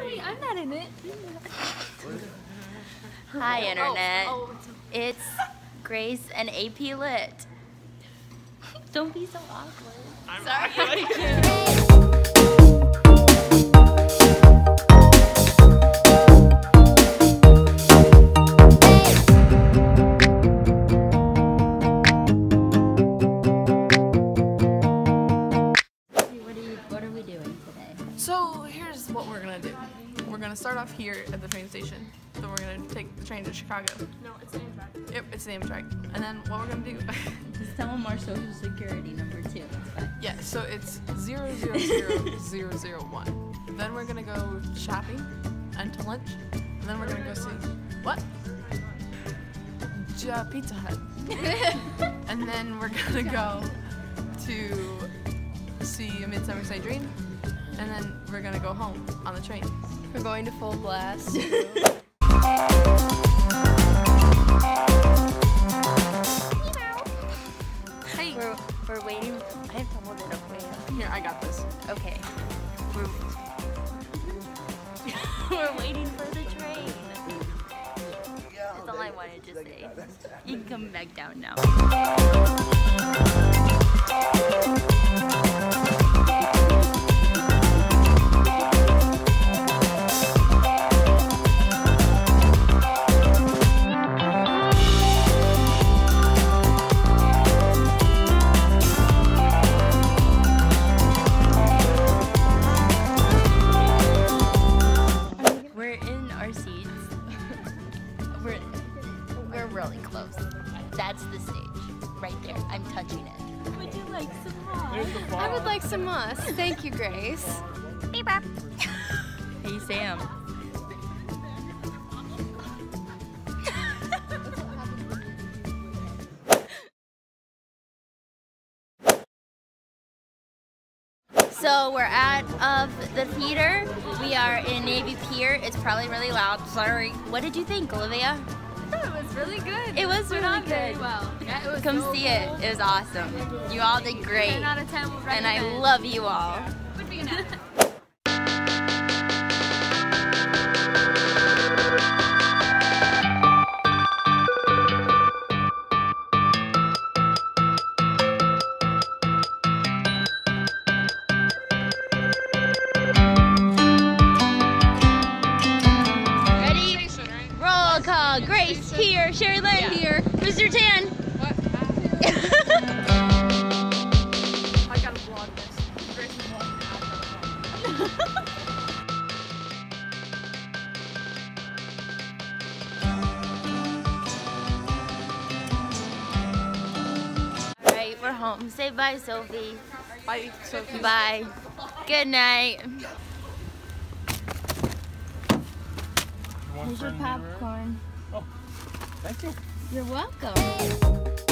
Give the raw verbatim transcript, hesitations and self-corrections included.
Wait, I'm not in it. Hi, Internet. Oh, oh, it's Grace and A P Lit. Don't be so awkward. I'm Sorry. So here's what we're gonna do. We're gonna start off here at the train station. Then we're gonna take the train to Chicago. no, it's the Amtrak. Yep, it's the Amtrak. And then what we're gonna do? Just tell them our social security number too. It's fine. Yeah, so it's zero zero zero zero zero one. Then we're gonna go shopping and to lunch. And then we're gonna go see what? J- Pizza Hut. And then we're gonna go to see A Midsummer's Night Dream. And then we're gonna go home on the train. We're going to full blast. Hey. We're, we're waiting. I have to hold it up. Wait. Here, I got this. Okay. We're, we're waiting for the train. That's all I wanted to say. You can come back down now. Really close. That's the stage. Right there. I'm touching it. Would you like some moss? I would like some moss. Thank you, Grace. Beep bop. Hey, Sam. So we're at of the theater. We are in Navy Pier. It's probably really loud. Sorry. What did you think, Olivia? It was really good. It was Went really on very good. well. Yeah, it was Come so see cool. it. It was awesome. You all did great. ten out of ten would And I recommend. love you all. Would be an ad. Grace here, Sherry Lynn yeah. here, Mister Tan. What? I gotta vlog this. Grace is vlogging. Alright, we're home. Say bye, Sophie. Bye, Sophie. Bye. Good night. Here's your popcorn. Oh, thank you. You're welcome.